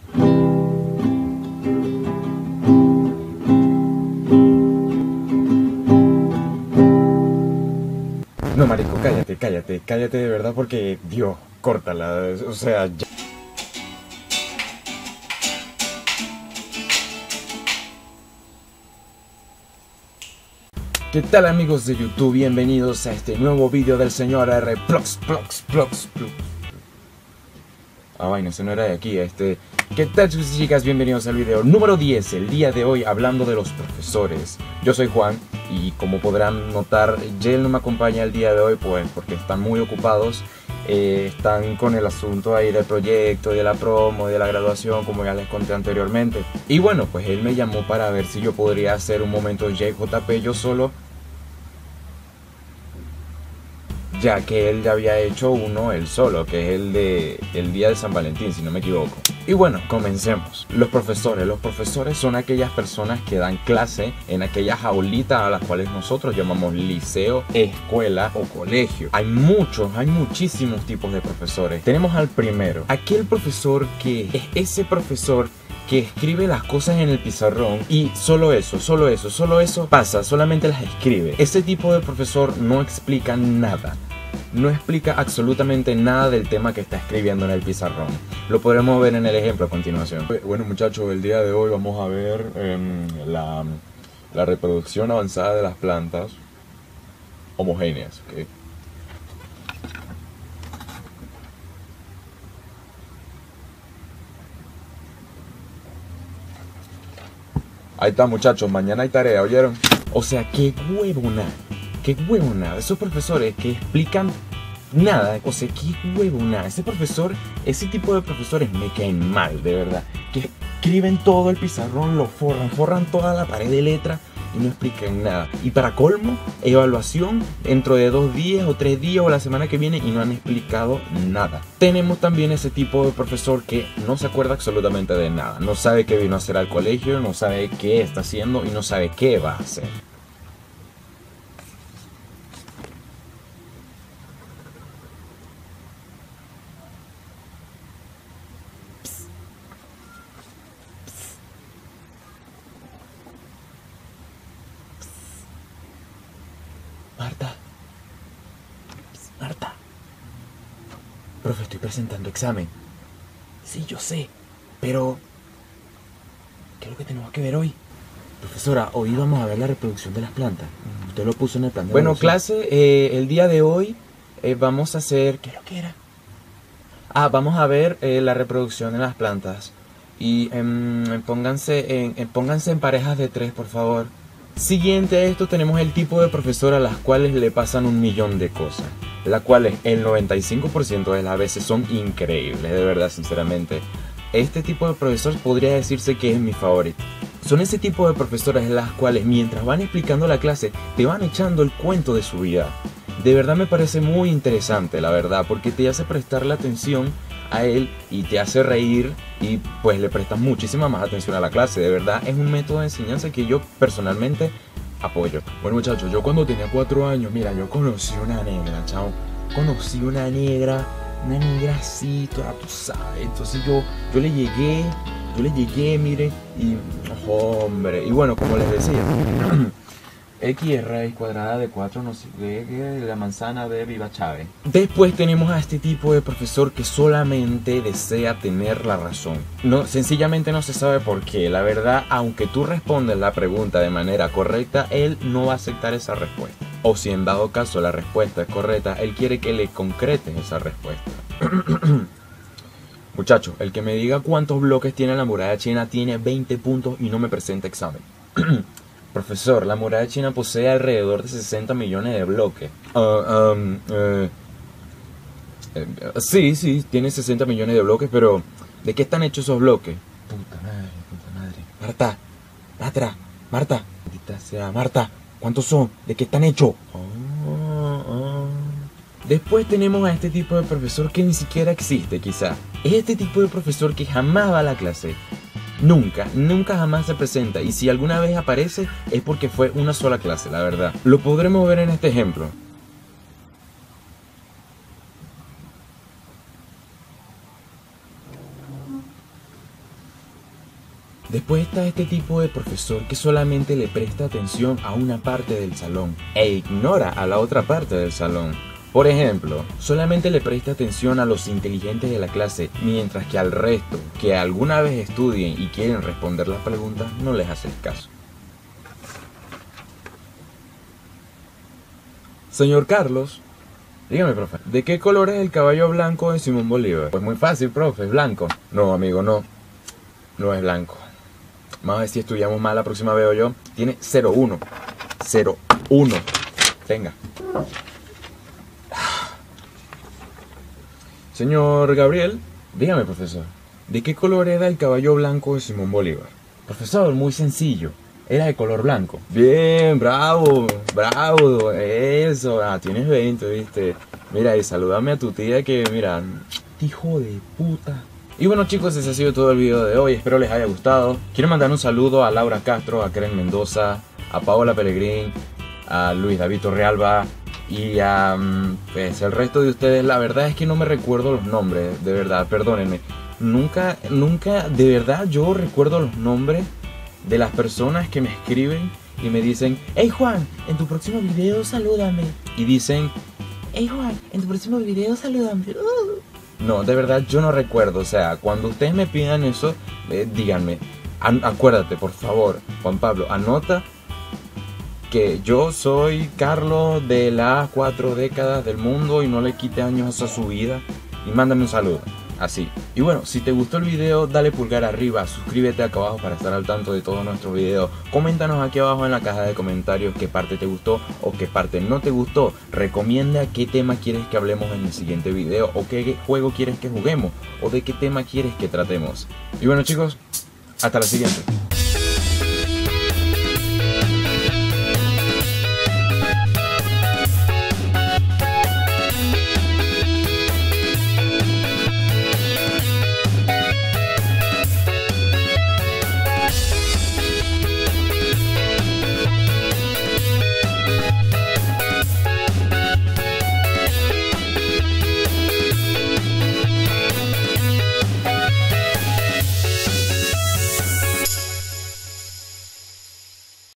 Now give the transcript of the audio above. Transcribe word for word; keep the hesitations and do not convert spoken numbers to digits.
No, marico, cállate, cállate, cállate de verdad porque, Dios, córtala, o sea, ya. ¿Qué tal, amigos de YouTube? Bienvenidos a este nuevo vídeo del señor R. Plox, Plox, Plox, Plox. Ah, bueno, ese no era de aquí, este... ¿Qué tal, chicos y chicas? Bienvenidos al video número diez, el día de hoy hablando de los profesores. Yo soy Juan y como podrán notar, Jel no me acompaña el día de hoy pues porque están muy ocupados. Eh, están con el asunto ahí del proyecto, de la promo, de la graduación, como ya les conté anteriormente. Y bueno, pues él me llamó para ver si yo podría hacer un momento J J P yo solo, ya que él ya había hecho uno él solo, que es el de el día de San Valentín, si no me equivoco. Y bueno, comencemos. Los profesores. Los profesores son aquellas personas que dan clase en aquellas jaulitas a las cuales nosotros llamamos liceo, escuela o colegio. Hay muchos, hay muchísimos tipos de profesores. Tenemos al primero, aquel profesor que es ese profesor que escribe las cosas en el pizarrón y solo eso, solo eso, solo eso pasa, solamente las escribe. Ese tipo de profesor no explica nada. No explica absolutamente nada del tema que está escribiendo en el pizarrón. Lo podremos ver en el ejemplo a continuación. Bueno, muchachos, el día de hoy vamos a ver eh, la, la reproducción avanzada de las plantas homogéneas, ¿okay? Ahí está, muchachos, mañana hay tarea, ¿oyeron? O sea, qué huevona, qué huevona. Esos profesores que explican nada, o sea, qué huevona. Ese profesor, ese tipo de profesores me caen mal, de verdad. Que escriben todo el pizarrón, lo forran, forran toda la pared de letra y no explican nada. Y para colmo, evaluación dentro de dos días o tres días o la semana que viene y no han explicado nada. Tenemos también ese tipo de profesor que no se acuerda absolutamente de nada. No sabe qué vino a hacer al colegio, no sabe qué está haciendo y no sabe qué va a hacer. Marta. Marta. Profe, estoy presentando examen. Sí, yo sé, pero... ¿qué es lo que tenemos que ver hoy? Profesora, hoy vamos a ver la reproducción de las plantas. Usted lo puso en el plan de Bueno, clase, eh, el día de hoy eh, vamos a hacer... ¿qué es lo que era? Ah, vamos a ver eh, la reproducción de las plantas. Y eh, pónganse, en, eh, pónganse en parejas de tres, por favor. Siguiente a esto tenemos el tipo de profesor a las cuales le pasan un millón de cosas, las cuales el noventa y cinco por ciento de las veces son increíbles, de verdad, sinceramente. Este tipo de profesor podría decirse que es mi favorito. Son ese tipo de profesores las cuales mientras van explicando la clase te van echando el cuento de su vida. De verdad me parece muy interesante, la verdad, porque te hace prestarle atención a él y te hace reír y pues le prestas muchísima más atención a la clase. De verdad es un método de enseñanza que yo personalmente apoyo. Bueno, muchachos, yo cuando tenía cuatro años, mira, yo conocí una negra, chao. Conocí una negra, una negra así, toda, tú sabes. Entonces yo, yo le llegué, yo le llegué, mire, y oh, hombre, y bueno, como les decía, X es raíz cuadrada de cuatro, no sé qué, de la manzana de Viva Chávez. Después tenemos a este tipo de profesor que solamente desea tener la razón. No, sencillamente no se sabe por qué. La verdad, aunque tú respondes la pregunta de manera correcta, él no va a aceptar esa respuesta. O si en dado caso la respuesta es correcta, él quiere que le concretes esa respuesta. Muchachos, el que me diga cuántos bloques tiene la muralla china tiene veinte puntos y no me presenta examen. Profesor, la muralla china posee alrededor de sesenta millones de bloques. Uh, um, uh, uh, sí, sí, tiene sesenta millones de bloques, pero ¿de qué están hechos esos bloques? Puta madre, puta madre. Marta, Marta, Marta, maldita sea, Marta, ¿cuántos son? ¿De qué están hechos? Oh, oh. Después tenemos a este tipo de profesor que ni siquiera existe, quizá. Es este tipo de profesor que jamás va a la clase. Nunca, nunca jamás se presenta, y si alguna vez aparece es porque fue una sola clase, la verdad. Lo podremos ver en este ejemplo. Después está este tipo de profesor que solamente le presta atención a una parte del salón e ignora a la otra parte del salón. Por ejemplo, solamente le presta atención a los inteligentes de la clase, mientras que al resto, que alguna vez estudien y quieren responder las preguntas, no les hace caso. Señor Carlos, dígame, profe, ¿de qué color es el caballo blanco de Simón Bolívar? Pues muy fácil, profe, es blanco. No, amigo, no. No es blanco. Vamos a ver si estudiamos mal la próxima vez yo. Tiene cero uno. cero uno. Tenga. Señor Gabriel, dígame, profesor, ¿de qué color era el caballo blanco de Simón Bolívar? Profesor, muy sencillo. Era de color blanco. Bien, bravo, bravo, eso. Ah, tienes veinte, ¿viste? Mira, y salúdame a tu tía que, mira, hijo de puta. Y bueno, chicos, ese ha sido todo el video de hoy. Espero les haya gustado. Quiero mandar un saludo a Laura Castro, a Karen Mendoza, a Paola Pellegrín, a Luis David Torrealba y a pues, el resto de ustedes. La verdad es que no me recuerdo los nombres, de verdad, perdónenme. Nunca, nunca, de verdad yo recuerdo los nombres de las personas que me escriben y me dicen: hey Juan, en tu próximo video salúdame. Y dicen: hey Juan, en tu próximo video salúdame. Uh. No, de verdad yo no recuerdo. O sea, cuando ustedes me pidan eso, eh, díganme. An acuérdate, por favor, Juan Pablo, anota que yo soy Carlos de las cuatro décadas del mundo y no le quite años a su vida. Y mándame un saludo. Así. Y bueno, si te gustó el video, dale pulgar arriba, suscríbete acá abajo para estar al tanto de todos nuestros videos. Coméntanos aquí abajo en la caja de comentarios qué parte te gustó o qué parte no te gustó. Recomienda qué tema quieres que hablemos en el siguiente video, o qué juego quieres que juguemos, o de qué tema quieres que tratemos. Y bueno, chicos, hasta la siguiente.